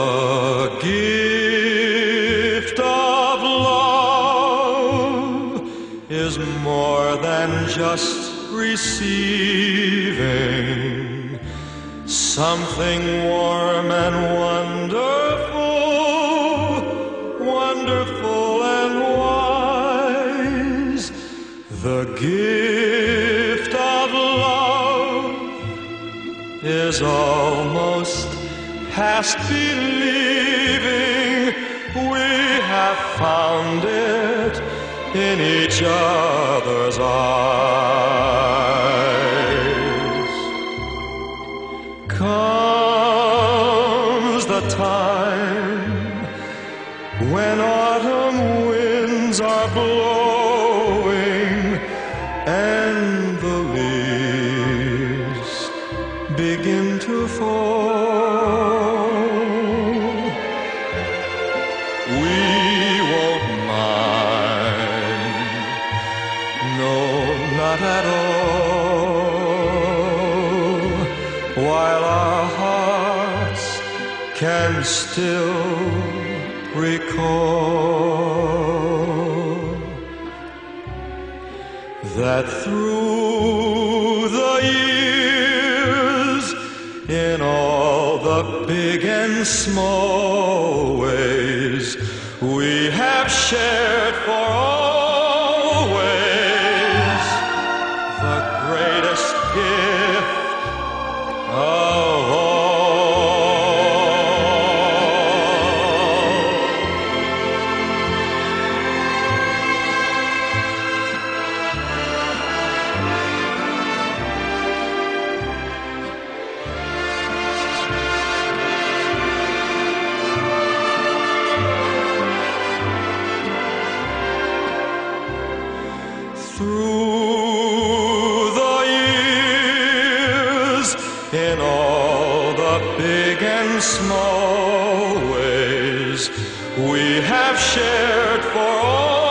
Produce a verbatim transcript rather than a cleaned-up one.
The gift of love is more than just receiving something warm and wonderful, wonderful and wise. The gift of love is almost past believing. We have found it in each other's eyes. Comes the time when autumn winds are blowing and the leaves begin to fall. We won't mind, no, not at all, while our hearts can still recall that through the years, in all the big and small ways, we have shared for always the greatest gift of all. Through the years, in all the big and small ways, we have shared for all.